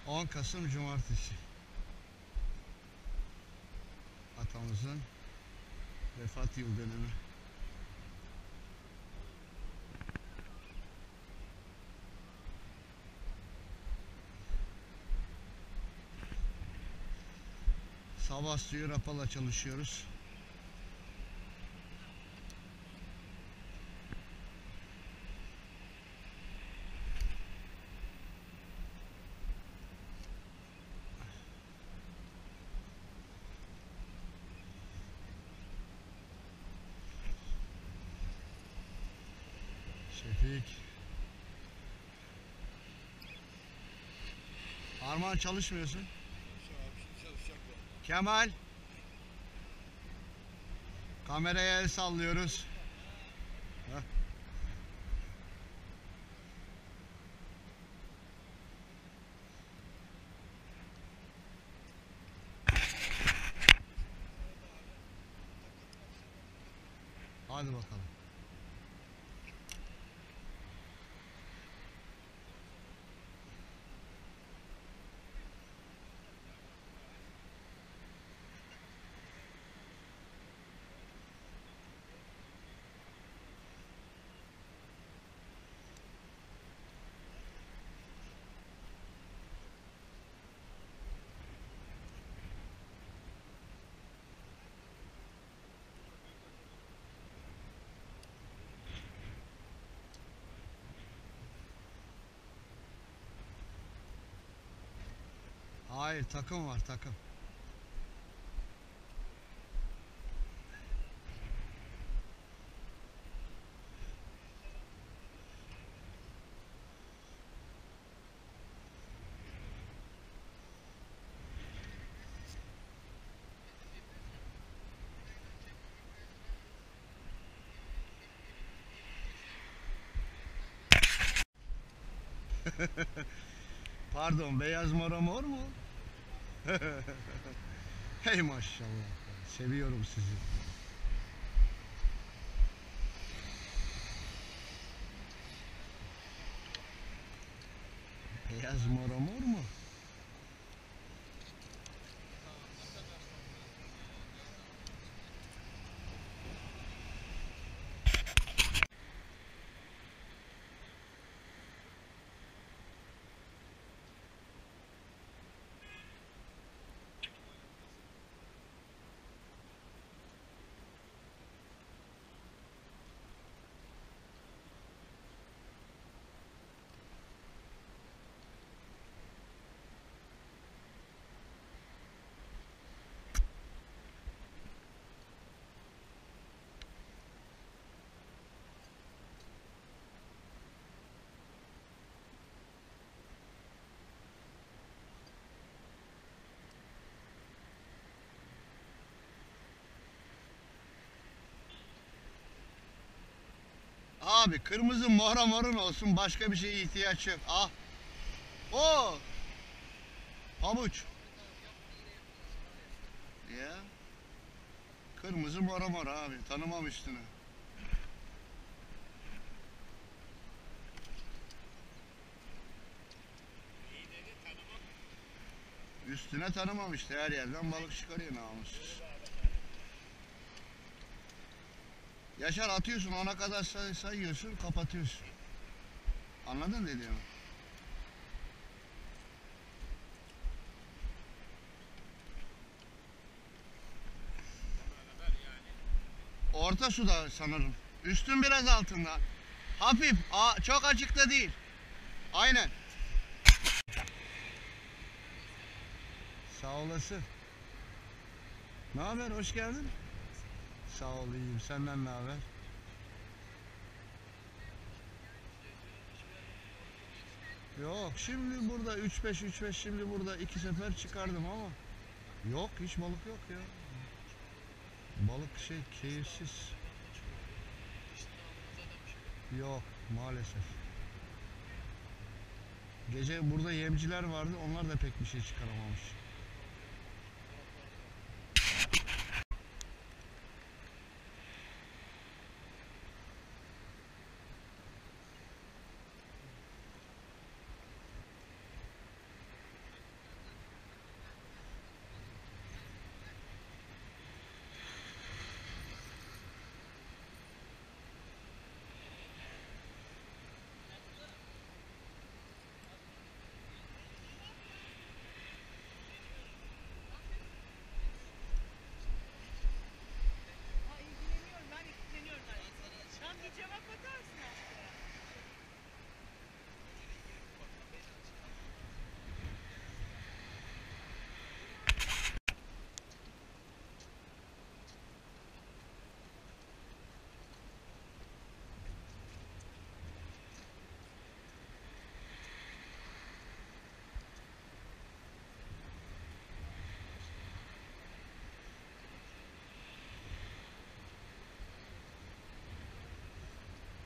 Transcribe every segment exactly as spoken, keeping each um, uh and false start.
on Kasım Cumartesi. Atamızın vefat yıl dönümü. Sabah suyu rapala çalışıyoruz. Şefik. Armağan çalışmıyorsun. Kemal. Kameraya el sallıyoruz. Heh. Hadi bakalım. Hayır, takım var, takım. Pardon, beyaz mora mor mu? Hey maşallah. Seviyorum sizi. Beyaz mora mor mu? Abi kırmızı mora morun olsun, başka bir şeye ihtiyaç yok. Ah. O. Havuç. Ya. Kırmızı mora mor abi. Tanımam üstünü. Üstüne tanımam işte, her yerden balık çıkarıyor namussuz. Yaşar, atıyorsun ona kadar say sayıyorsun, kapatıyorsun. Anladın dediğimi? Orta suda sanırım. Üstün biraz altında. Hafif, a çok açıkta değil. Aynen. Sağ olasın. Ne haber? Hoş geldin. Sağ ol, iyiyim. Senden ne haber? Yok, şimdi burada üç beş üç beş, şimdi burada iki sefer çıkardım ama yok, hiç balık yok ya. Balık şey keyifsiz. Yok maalesef. Gece burada yemciler vardı, onlar da pek bir şey çıkaramamış.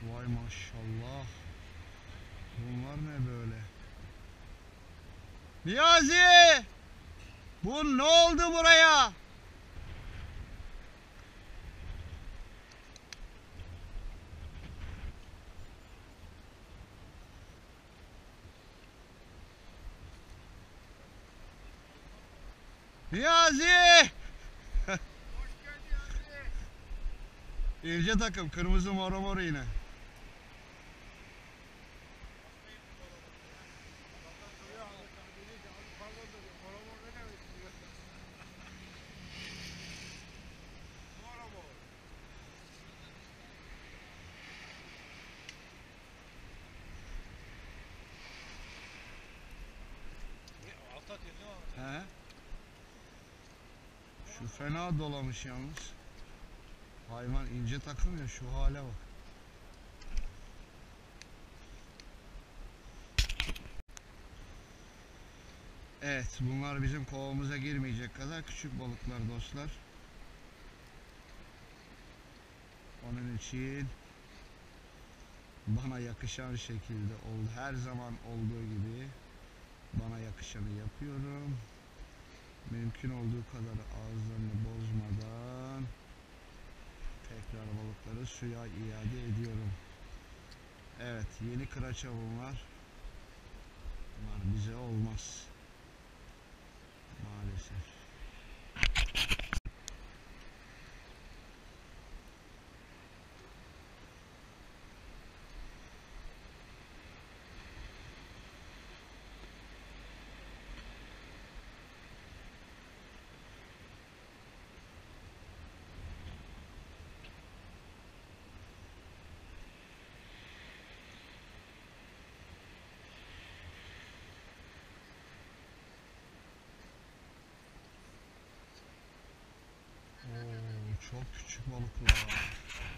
Vay maşallah. Bunlar ne böyle? Niyazi! Bu ne oldu buraya? Niyazi! İnce takım, kırmızı mor mor yine. He? Şu fena dolamış yalnız. Hayvan ince takım ya, şu hale bak. Evet, bunlar bizim kovamıza girmeyecek kadar küçük balıklar dostlar. Onun için bana yakışan şekilde oldu. Her zaman olduğu gibi bana yakışanı yapıyorum. Mümkün olduğu kadar ağızlarını bozmadan tekrar balıkları suya iade ediyorum. Evet, yeni kıraça bunlar. Bunlar bize olmaz maalesef. Oo, çok küçük balıklar.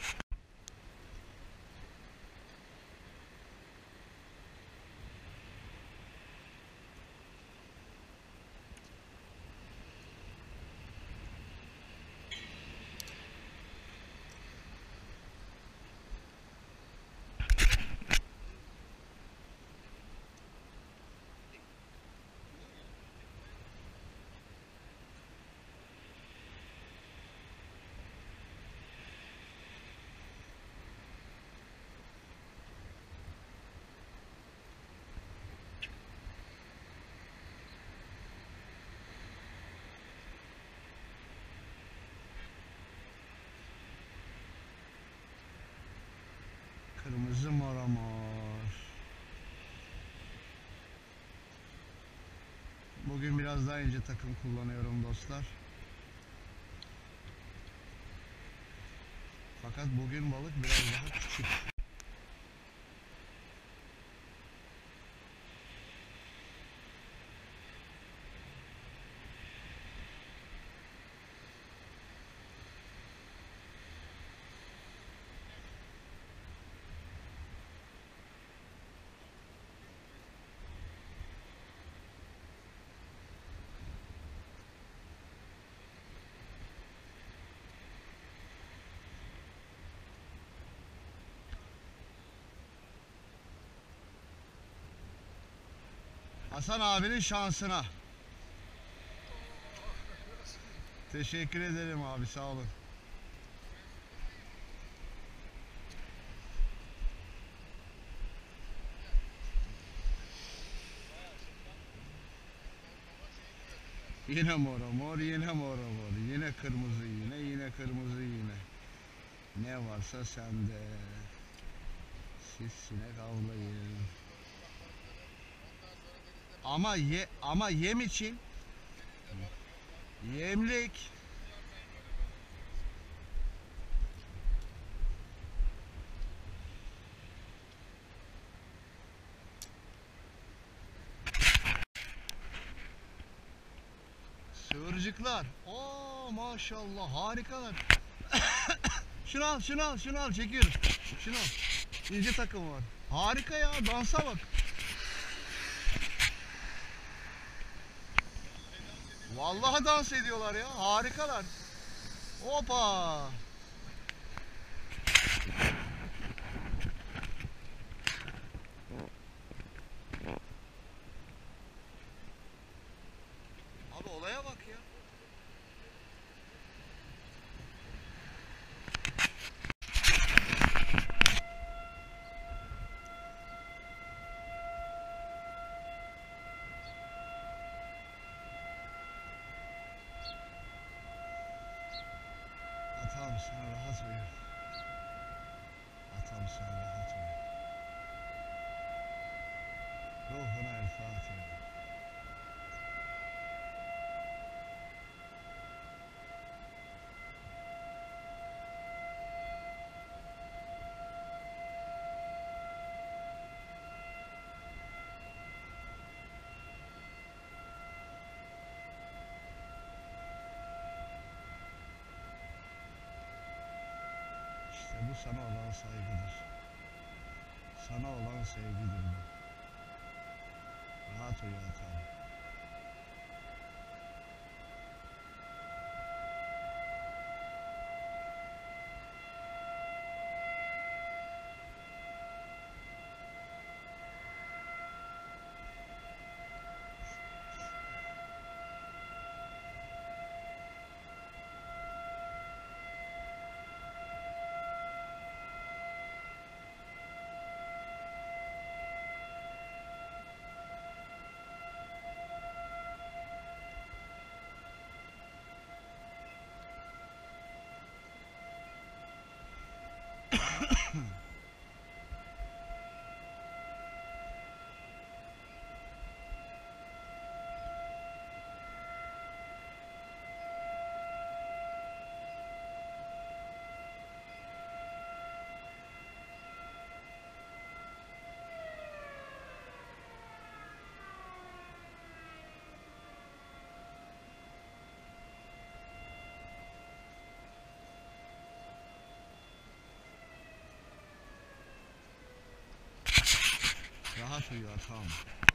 Kırmızı maramar. Bugün biraz daha ince takım kullanıyorum dostlar. Fakat bugün balık biraz daha küçük. Hasan abinin şansına. Teşekkür ederim abi, sağ olun. Yine mora mor, yine mora mor, yine kırmızı yine, yine kırmızı yine. Ne varsa sende. Siz sinek avlayın. Ama ye, ama yem için yemlik. Sığırcıklar. Oo maşallah, harikalar. Şunu al, şunu al, şunu al, çekiyorum. Şunu al. İnce takım var. Harika ya, dansa bak. Vallahi dans ediyorlar ya, harikalar. Hoppa. sen rahat uyu. Ruhuna el Fatiha. İşte bu sana olan saygıdır. Sana olan sevgidir bu. Rahat uyu atam. Rahat uyu atam.